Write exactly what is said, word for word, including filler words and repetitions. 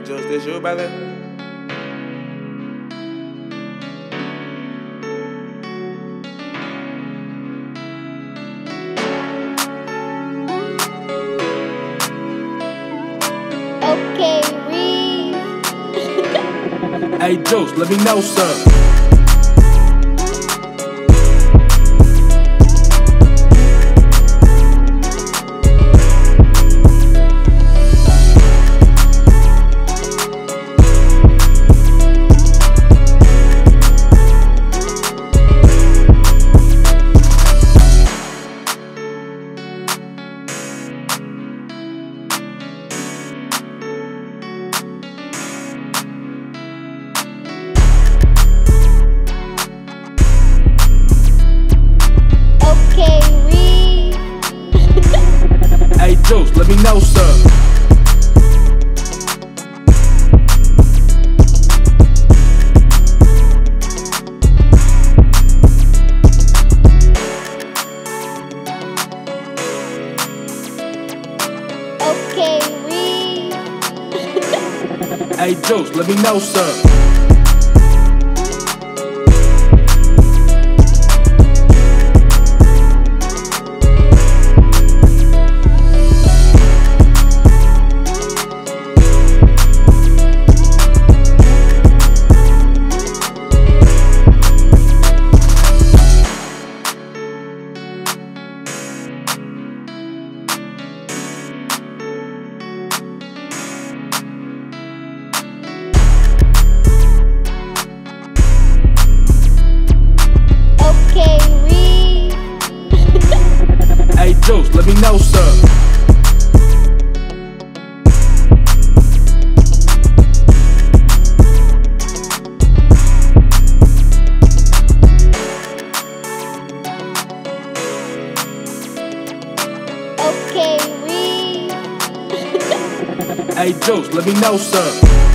Just this you, brother. Okay, Reed. Hey, Juice, let me know, sir. Okay, Reed. Hey, Juice, let me know, sir. Okay, Reed. Hey, Juice, let me know, sir. Okay, Reed. Hey, Juice, let me know, sir. Okay, Reed. Hey, Juice, let me know, sir.